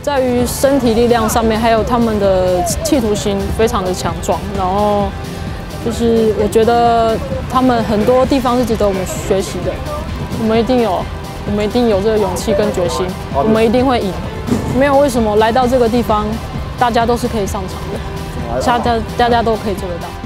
在于身体力量上面，还有他们的企图心非常的强壮。然后就是我觉得他们很多地方是值得我们学习的。我们一定有这个勇气跟决心，我们一定会赢。没有为什么来到这个地方，大家都是可以上场的，大家都可以做得到。